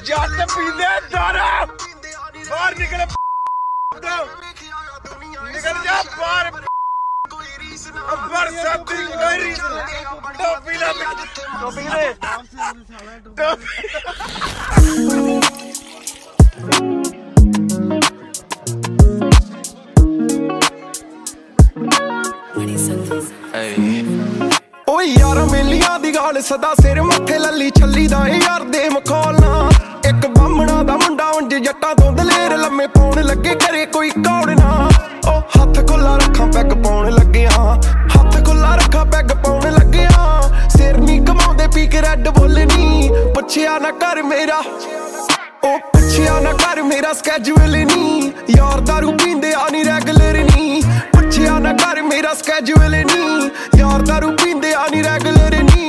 जट पींदे दारू बाहर निकल जा बाहर बरसाती कोई टोपी ला टोपी ले टोपी ओ यार मेलिया दी गाल सदा सिर मथे लली छली दा यार दे मखौलना एक बामणा दा मुंडा उंज जट्टां तो दलेर लम्मे पाउण लगे करे कोई कौड़ना ओ हथ खुला रखा पैग पाउण लगिया हथ खुला रखा पैग पाउण लगिया सिर नी कमाउंदे पी के रैड बोलनी पुछया ना कर मेरा ओ पुछया ना कर मेरा स्कैजुअल नी यार दारू पींदे आनी रेगुलर नी पुछया ना कर मेरा स्कैजुअल नी यार दारू पींदे आनी रेगुलर नी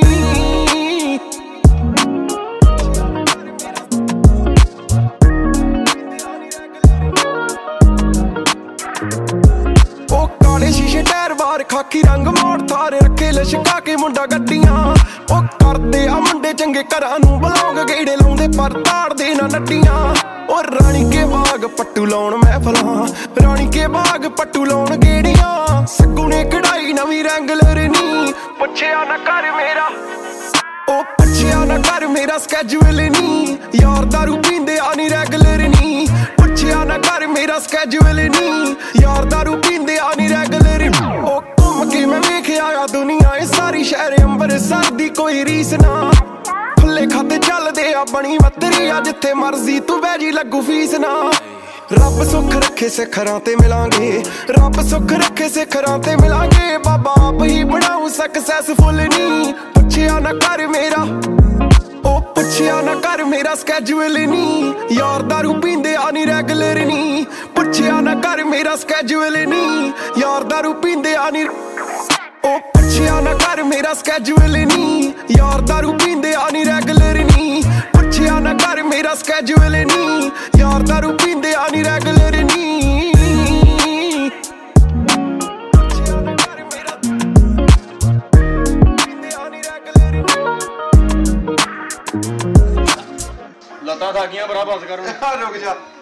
ओ काले शीशे टायर बार खाकी रंग मोड़ थारे रखे लशका के मुंडा गड्डियां ओ करदे आ मुंडे चंगे घरां नूं बलौंग गेड़े लाउंदे पर ताड़दे ना नट्टियां ओ रानी के बाग पट्टू लाउण महफलां रानी के बाग पट्टू लाउण गेड़ियां सग्गू ने कढ़ाई नवीं रेगुलर नी पुछया ना कर मेरा ओ पुछया ना कर मेरा स्कैजुअल नी यार दारू पींदे आनी रेगुलर नी पुछया ना कर मेरा स्कैजुअल नी यार दारू पींदे आनी रेगुलर ओ घूम के मैं वेख आया दुनिया ए सारी शहर अंबरसर दी कोई रीस ना खुले खाते चलदे आ बनी मतरी आ जिथे मर्जी तू बैजी लगू फीस ना रब सुख रखे सिखरां ते मिलांगे रब सुख रखे सिखरां ते मिलांगे बाबा आप ही बनाऊं सक्सेसफुल नी पुछया ना कर मेरा ओ पुछया ना कर मेरा स्कैजुअल नी यार दारू पींदे आनी रेगुलर नी पुछया ना कर मेरा स्कैजुअल नी यार दारू पींदे आनी ओ पुछया ना कर मेरा स्कैजुअल नी यार दारू पींदे आनी रेगुलर नी पुछया ना कर मेरा स्कैजुअल नी यार दारू पींदे आनी रेगुलर नी लता थाकियां बड़ा बस कर रुक जा।